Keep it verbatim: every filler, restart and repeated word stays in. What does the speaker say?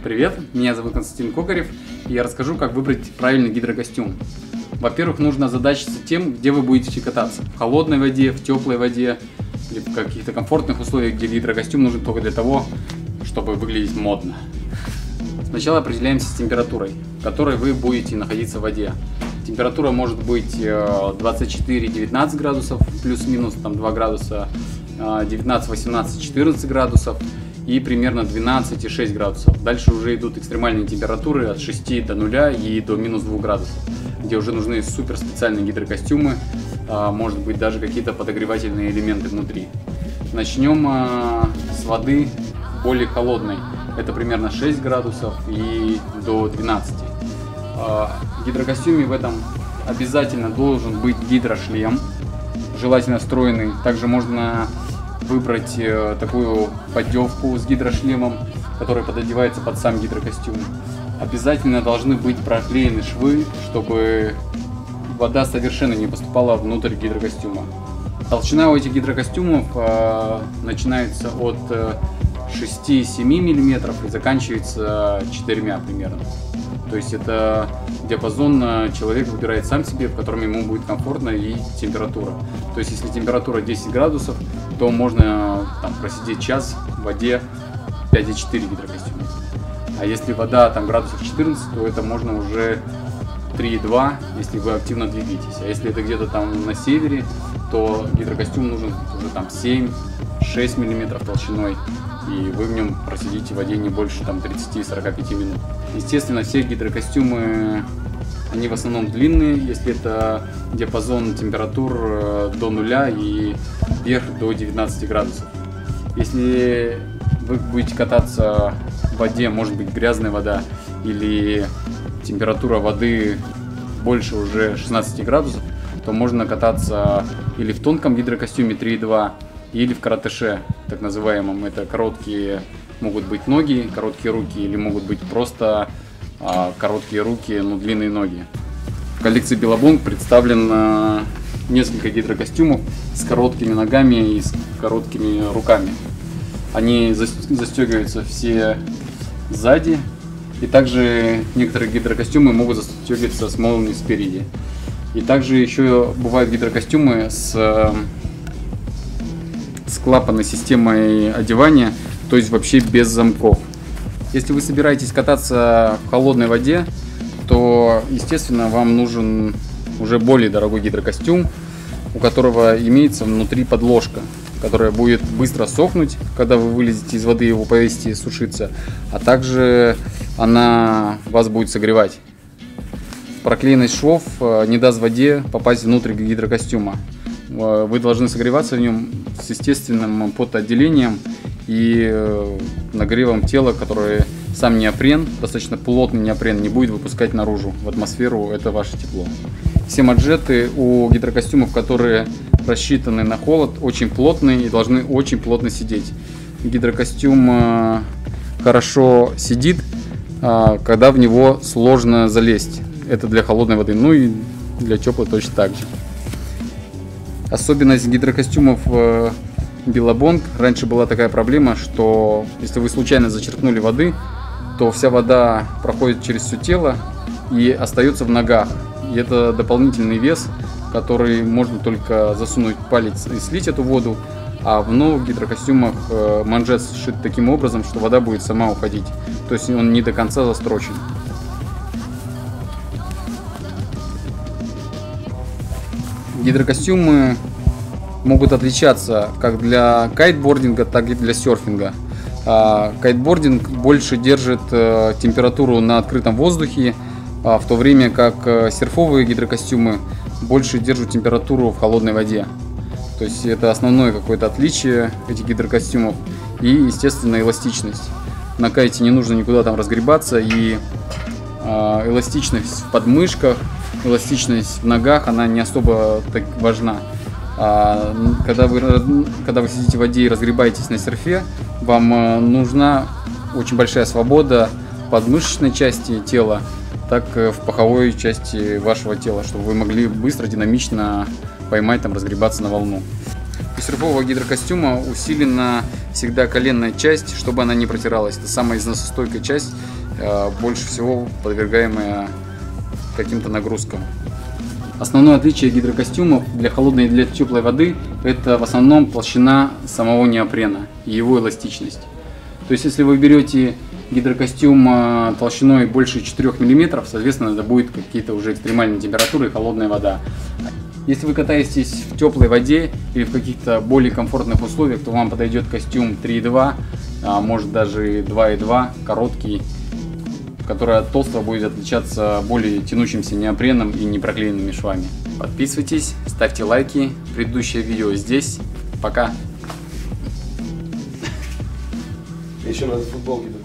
Привет, меня зовут Константин Кокарев, и я расскажу, как выбрать правильный гидрокостюм. Во-первых, нужно озадачиться тем, где вы будете кататься. В холодной воде, в теплой воде, или в каких-то комфортных условиях, где гидрокостюм нужен только для того, чтобы выглядеть модно. Сначала определяемся с температурой, в которой вы будете находиться в воде. Температура может быть двадцать четыре — девятнадцать градусов, плюс-минус там два градуса, девятнадцать — восемнадцать — четырнадцать градусов и примерно двенадцать и шесть градусов. Дальше уже идут экстремальные температуры от шести до нуля и до минус двух градусов, где уже нужны супер специальные гидрокостюмы, может быть даже какие-то подогревательные элементы внутри. Начнем с воды более холодной, это примерно шесть градусов и до двенадцати. В гидрокостюме в этом обязательно должен быть гидрошлем, желательно встроенный. Также можно выбрать такую поддевку с гидрошлемом, которая пододевается под сам гидрокостюм. Обязательно должны быть проклеены швы, чтобы вода совершенно не поступала внутрь гидрокостюма. Толщина у этих гидрокостюмов э, начинается от шести-семи миллиметров и заканчивается четырьмя примерно. То есть это диапазон человек выбирает сам себе, в котором ему будет комфортно, и температура. То есть если температура десять градусов, то можно там просидеть час в воде пять и четыре гидрокостюма. А если вода там градусов четырнадцать, то это можно уже три и два, если вы активно двигаетесь. А если это где-то там на севере, то гидрокостюм нужен уже там семь-шесть миллиметров толщиной, и вы в нем просидите в воде не больше там тридцати-сорока пяти минут. Естественно, все гидрокостюмы, они в основном длинные, если это диапазон температур до нуля и вверх до девятнадцати градусов. Если вы будете кататься в воде, может быть грязная вода, или температура воды больше уже шестнадцати градусов, то можно кататься или в тонком гидрокостюме три и два, или в каратеше, так называемом. Это короткие могут быть ноги, короткие руки, или могут быть просто а, короткие руки, но длинные ноги. В коллекции Billabong представлено несколько гидрокостюмов с короткими ногами и с короткими руками. Они застегиваются все сзади, и также некоторые гидрокостюмы могут застегиваться с молнией спереди. И также еще бывают гидрокостюмы с с клапанной системой одевания, то есть вообще без замков. Если вы собираетесь кататься в холодной воде, то, естественно, вам нужен уже более дорогой гидрокостюм, у которого имеется внутри подложка, которая будет быстро сохнуть, когда вы вылезете из воды, его повесите сушиться, а также она вас будет согревать. Проклеенность швов не даст воде попасть внутрь гидрокостюма. Вы должны согреваться в нем с естественным потоотделением и нагревом тела, которое сам неопрен, достаточно плотный неопрен, не будет выпускать наружу в атмосферу это ваше тепло. Все манжеты у гидрокостюмов, которые рассчитаны на холод, очень плотные и должны очень плотно сидеть. Гидрокостюм хорошо сидит, когда в него сложно залезть. Это для холодной воды, ну и для теплой точно так же. Особенность гидрокостюмов Billabong. Раньше была такая проблема, что если вы случайно зачерпнули воды, то вся вода проходит через все тело и остается в ногах. И это дополнительный вес, который можно только засунуть палец и слить эту воду. А в новых гидрокостюмах манжет сшит таким образом, что вода будет сама уходить. То есть он не до конца застрочен. Гидрокостюмы могут отличаться как для кайтбординга, так и для серфинга. Кайтбординг больше держит температуру на открытом воздухе, в то время как серфовые гидрокостюмы больше держат температуру в холодной воде. То есть это основное какое-то отличие этих гидрокостюмов. И, естественно, эластичность. На кайте не нужно никуда там разгребаться, и эластичность в подмышках, эластичность в ногах, она не особо так важна. А когда вы, когда вы сидите в воде и разгребаетесь на серфе, вам нужна очень большая свобода в подмышечной части тела, так и в паховой части вашего тела, чтобы вы могли быстро, динамично поймать, там, разгребаться на волну. У серфового гидрокостюма усилена всегда коленная часть, чтобы она не протиралась. Это самая износостойкая часть, больше всего подвергаемая каким-то нагрузкам. Основное отличие гидрокостюмов для холодной и для теплой воды – это в основном толщина самого неопрена и его эластичность. То есть, если вы берете гидрокостюм толщиной больше четырёх миллиметров, соответственно, это будет какие-то уже экстремальные температуры и холодная вода. Если вы катаетесь в теплой воде или в каких-то более комфортных условиях, то вам подойдет костюм три и два, а может даже два и два, короткий, который от толстого будет отличаться более тянущимся неопреном и непроклеенными швами. Подписывайтесь, ставьте лайки. Предыдущее видео здесь. Пока! Еще надо футболки